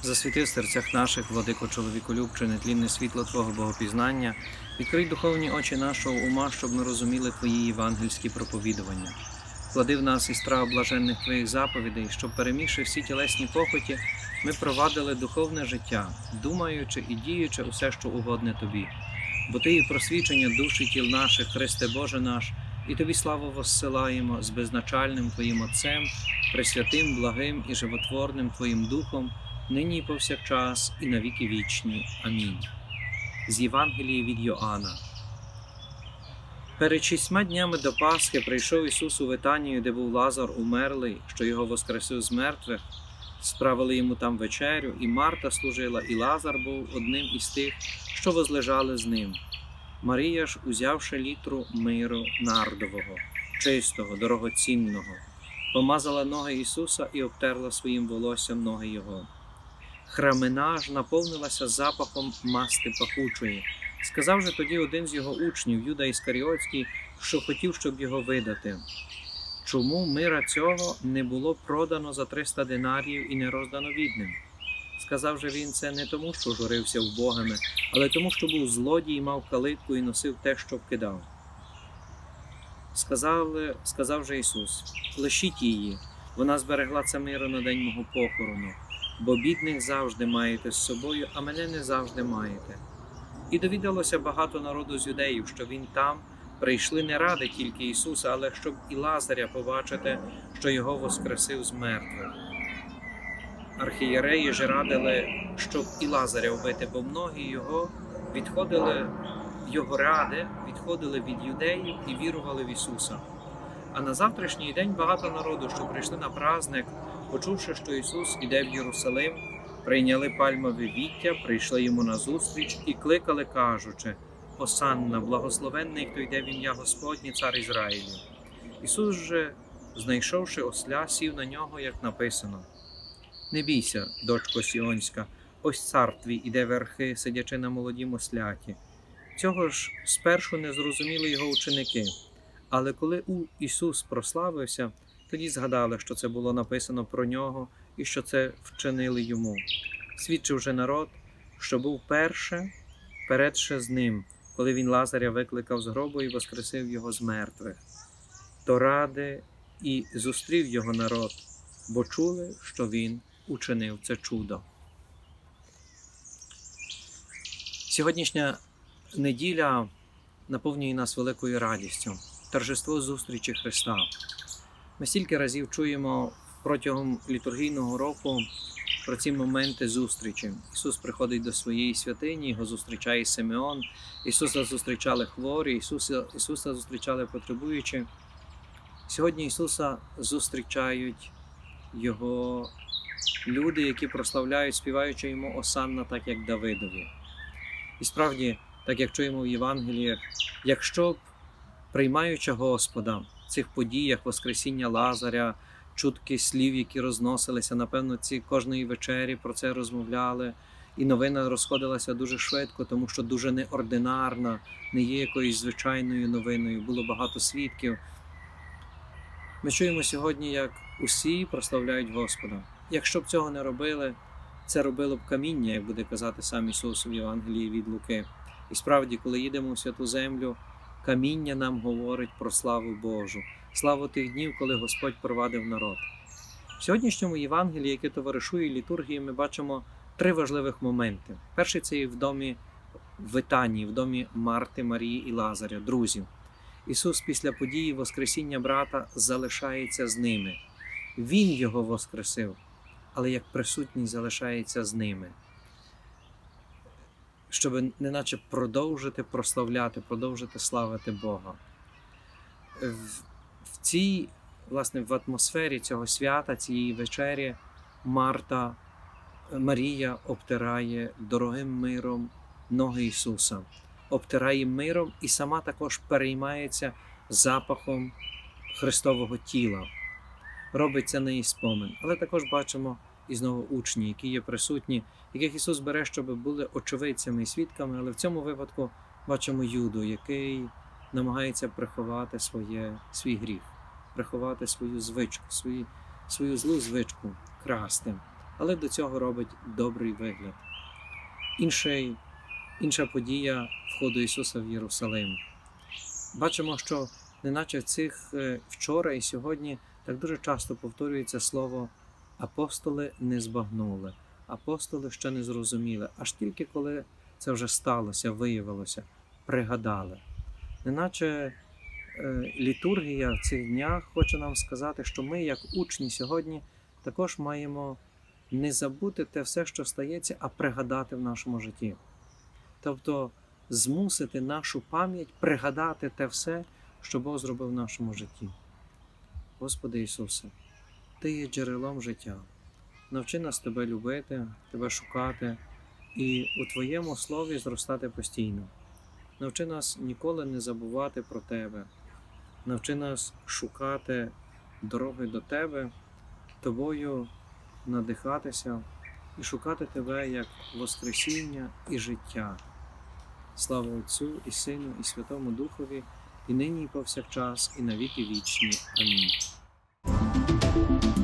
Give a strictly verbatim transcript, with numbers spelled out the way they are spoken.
Засвіти в серцях наших, владико чоловіколюбче, нетлінне світло Твого богопізнання, відкрий духовні очі нашого ума, щоб ми розуміли Твої євангельські проповідування. Вклади в нас і страх блаженних Твоїх заповідей, щоб, перемігши всі тілесні похоті, ми провадили духовне життя, думаючи і діючи усе, що угодне Тобі. Бо Ти є просвічення душі тіл наших, Христе Боже наш, і Тобі славу воссилаємо з безначальним Твоїм Отцем, пресвятим, благим і животворним Твоїм Духом, нині і повсякчас, і на віки вічні. Амінь. З Євангелії від Йоанна. Перед шістьма днями до Пасхи прийшов Ісус у Витанію, де був Лазар умерлий, що його воскресив з мертвих. Справили йому там вечерю, і Марта служила, і Лазар був одним із тих, що возлежали з ним. Марія ж, узявши літру миру нардового, чистого, дорогоцінного, помазала ноги Ісуса і обтерла своїм волоссям ноги Його. Храмина ж наповнилася запахом масти пахучої. Сказав же тоді один з його учнів, Юда Іскаріотський, що хотів, щоб його видати. Чому мира цього не було продано за триста динаріїв і не роздано бідним? Сказав же він це не тому, що журився вбогими, але тому, що був злодій, мав калитку і носив те, що вкидав. Сказав, сказав же Ісус: лишіть її, вона зберегла це миро на день мого похорону, бо бідних завжди маєте з собою, а мене не завжди маєте. І довідалося багато народу з юдеїв, що він там прийшли не ради тільки Ісуса, але щоб і Лазаря побачити, що його воскресив з мертвих. Архієреї ж радили, щоб і Лазаря вбити, бо многі його відходили, його ради відходили від юдеїв і вірували в Ісуса. А на завтрашній день багато народу, що прийшли на праздник, почувши, що Ісус іде в Єрусалим, прийняли пальмове віття, прийшли йому назустріч і кликали, кажучи: «Осанна, благословенний, хто йде в ім'я Господнє, цар Ізраїлю». Ісус же, знайшовши осля, сів на нього, як написано: «Не бійся, дочко Сіонська, ось цар твій іде верхи, сидячи на молодім осляті». Цього ж спершу не зрозуміли його ученики, але коли Ісус прославився, тоді згадали, що це було написано про нього і що це вчинили йому. Свідчив же народ, що був перше, передше з ним, коли він Лазаря викликав з гробу і воскресив його з мертвих. То ради і зустрів його народ, бо чули, що він учинив це чудо. Сьогоднішня неділя наповнює нас великою радістю, торжество зустрічі Христа. Ми стільки разів чуємо протягом літургійного року про ці моменти зустрічі. Ісус приходить до своєї святині, його зустрічає Симеон, Ісуса зустрічали хворі, Ісуса, Ісуса зустрічали потребуючі. Сьогодні Ісуса зустрічають Його люди, які прославляють, співаючи Йому осанна, так як Давидові. І справді, так як чуємо в Євангеліях, якщо б, приймаючи Господа, в цих подіях Воскресіння Лазаря, чутки слів, які розносилися, напевно, ці кожної вечері про це розмовляли, і новина розходилася дуже швидко, тому що дуже неординарна, не є якоюсь звичайною новиною, було багато свідків. Ми чуємо сьогодні, як усі прославляють Господа. Якщо б цього не робили, це робило б каміння, як буде казати сам Ісус в Євангелії від Луки. І справді, коли їдемо в Святу Землю, каміння нам говорить про славу Божу, славу тих днів, коли Господь провадив народ. В сьогоднішньому Євангелії, яке товаришує літургії, ми бачимо три важливих моменти. Перший – це і в домі Витанії, в домі Марти, Марії і Лазаря, друзів. Ісус після події Воскресіння брата залишається з ними. Він його воскресив, але як присутній залишається з ними. Щоб неначе продовжити прославляти, продовжити славити Бога. В, в цій, власне, в атмосфері цього свята, цієї вечері, Марта, Марія обтирає дорогим миром ноги Ісуса. Обтирає миром і сама також переймається запахом Христового тіла. Робить це не і спомин. Але також бачимо і знову учні, які є присутні, яких Ісус бере, щоб були очевидцями і свідками, але в цьому випадку бачимо Юду, який намагається приховати своє, свій гріх, приховати свою звичку, свої, свою злу звичку красти. але до цього робить добрий вигляд. Інший, інша подія входу Ісуса в Єрусалим. Бачимо, що неначе в цих вчора і сьогодні так дуже часто повторюється слово «апостоли не збагнули», «апостоли ще не зрозуміли», аж тільки коли це вже сталося, виявилося, пригадали. Неначе літургія в цих днях хоче нам сказати, що ми, як учні сьогодні, також маємо не забути те все, що стається, а пригадати в нашому житті. Тобто змусити нашу пам'ять пригадати те все, що Бог зробив в нашому житті. Господи Ісусе, Ти є джерелом життя. Навчи нас Тебе любити, Тебе шукати і у Твоєму Слові зростати постійно. Навчи нас ніколи не забувати про Тебе. Навчи нас шукати дороги до Тебе, Тобою надихатися і шукати Тебе як Воскресіння і життя. Слава Отцю і Сину і Святому Духові, і нині і повсякчас, і на віки вічні. Амінь.